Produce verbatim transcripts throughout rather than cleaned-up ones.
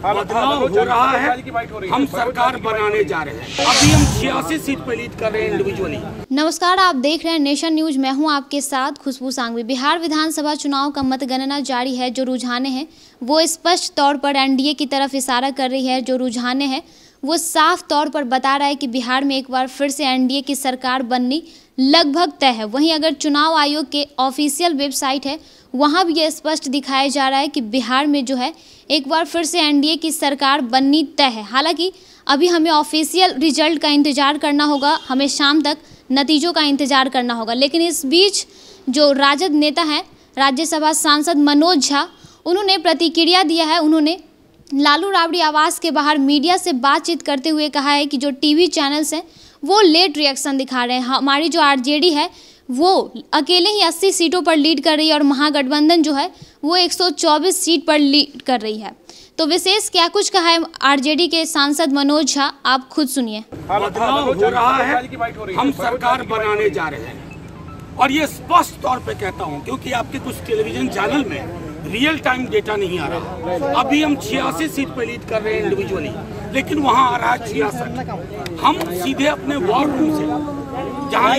बदलाव हो रहा है, हम सरकार बनाने जा रहे हैं। अभी हम छियासी सीट पे लीड कर रहे हैं इंडिविजुअली। नमस्कार, आप देख रहे हैं नेशन न्यूज। मैं हूं आपके साथ खुशबू सांघवी। बिहार विधानसभा चुनाव का मतगणना जारी है। जो रुझाने हैं वो स्पष्ट तौर पर एनडीए की तरफ इशारा कर रही है। जो रुझाने हैं वो साफ तौर पर बता रहा है कि बिहार में एक बार फिर से एनडीए की सरकार बननी लगभग तय है। वहीं अगर चुनाव आयोग के ऑफिशियल वेबसाइट है वहां भी ये स्पष्ट दिखाया जा रहा है कि बिहार में जो है एक बार फिर से एनडीए की सरकार बननी तय है। हालांकि अभी हमें ऑफिशियल रिजल्ट का इंतजार करना होगा, हमें शाम तक नतीजों का इंतजार करना होगा। लेकिन इस बीच जो राजद नेता हैं, राज्यसभा सांसद मनोज झा, उन्होंने प्रतिक्रिया दिया है। उन्होंने लालू राबड़ी आवास के बाहर मीडिया से बातचीत करते हुए कहा है कि जो टीवी चैनल्स हैं वो लेट रिएक्शन दिखा रहे हैं। हमारी जो आरजेडी है वो अकेले ही अस्सी सीटों पर लीड कर रही है और महागठबंधन जो है वो एक सौ चौबीस सीट पर लीड कर रही है। तो विशेष क्या कुछ कहा है आरजेडी के सांसद मनोज झा, आप खुद सुनिए। बदलाव हो रहा है, हम सरकार बनाने जा रहे हैं और ये स्पष्ट तौर पे कहता हूँ क्योंकि आपके कुछ टेलीविजन चैनल में रियल टाइम डेटा नहीं आ रहा। अभी हम छियासी सीट पे लीड कर रहे हैं इंडिविजुअली, लेकिन वहाँ आ रहा है छियासठ। हम सीधे अपने वॉर रूम से जहाँ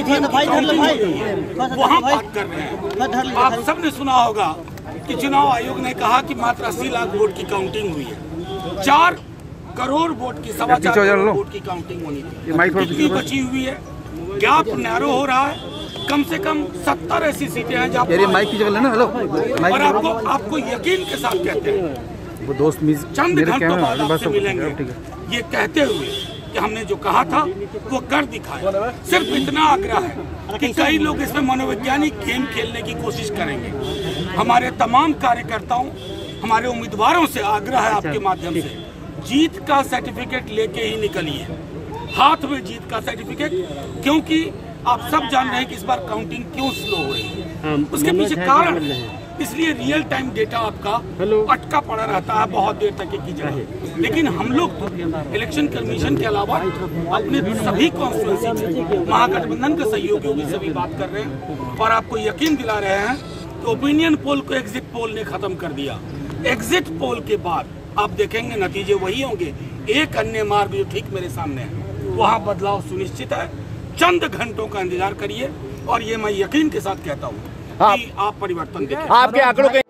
वहाँ बात कर रहे हैं। आप सबने सुना होगा कि चुनाव आयोग ने कहा कि मात्र अस्सी लाख वोट की काउंटिंग हुई है। चार करोड़ वोट की सवा चार करोड़ वोट की काउंटिंग होनी थी, कितनी बची हुई है? गैप नैरो हो रहा है। कम से कम सत्तर ऐसी सीटें हैं जहाँ माइक की जगह लेना। हेलो, और आपको आपको यकीन के साथ कहते हैं वो दोस्त चंद घंटों बाद आपसे मिलेंगे ये कहते हुए कि हमने जो कहा था वो कर दिखाया। सिर्फ इतना आग्रह है कि कई लोग इसमें मनोवैज्ञानिक गेम खेलने की कोशिश करेंगे। हमारे तमाम कार्यकर्ताओं, हमारे उम्मीदवारों से आग्रह है आपके माध्यम से, जीत का सर्टिफिकेट लेके ही निकलिए, हाथ में जीत का सर्टिफिकेट। क्योंकि आप सब जान रहे हैं कि इस बार काउंटिंग क्यों स्लो हो रही है, उसके पीछे कारण है। इसलिए रियल टाइम डेटा आपका अटका पड़ा रहता है बहुत देर तक की जगह। लेकिन हम लोग तो इलेक्शन कमीशन के अलावा अपने सभी कॉन्स्टिट्यूएंसी में महागठबंधन के सहयोगियों की सभी बात कर रहे हैं और आपको यकीन दिला रहे हैं कि ओपिनियन पोल को एग्जिट पोल ने खत्म कर दिया। एग्जिट पोल के बाद आप देखेंगे नतीजे वही होंगे। एक अन्य मार्ग जो ठीक मेरे सामने है वहाँ बदलाव सुनिश्चित है। चंद घंटों का इंतजार करिए और ये मैं यकीन के साथ कहता हूँ कि आप परिवर्तन देखें। आपके आंकड़ों के